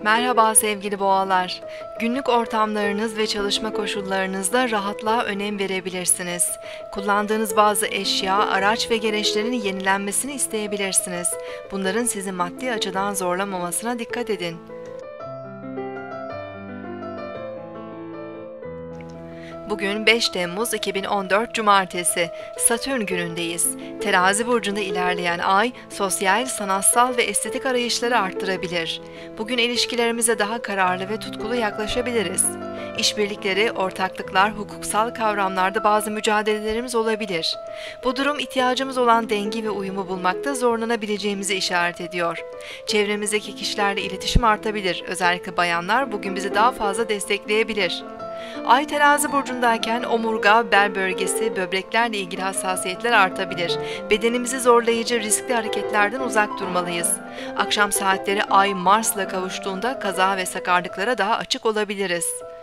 Merhaba sevgili boğalar. Günlük ortamlarınız ve çalışma koşullarınızda rahatlığa önem verebilirsiniz. Kullandığınız bazı eşya, araç ve gereçlerin yenilenmesini isteyebilirsiniz. Bunların sizi maddi açıdan zorlamamasına dikkat edin. Bugün 5 Temmuz 2014 Cumartesi, Satürn günündeyiz. Terazi burcunda ilerleyen ay, sosyal, sanatsal ve estetik arayışları arttırabilir. Bugün ilişkilerimize daha kararlı ve tutkulu yaklaşabiliriz. İşbirlikleri, ortaklıklar, hukuksal kavramlarda bazı mücadelelerimiz olabilir. Bu durum ihtiyacımız olan dengi ve uyumu bulmakta zorlanabileceğimizi işaret ediyor. Çevremizdeki kişilerle iletişim artabilir. Özellikle bayanlar bugün bizi daha fazla destekleyebilir. Ay terazi burcundayken omurga, bel bölgesi, böbreklerle ilgili hassasiyetler artabilir. Bedenimizi zorlayıcı riskli hareketlerden uzak durmalıyız. Akşam saatleri Ay Mars'la kavuştuğunda kaza ve sakarlıklara daha açık olabiliriz.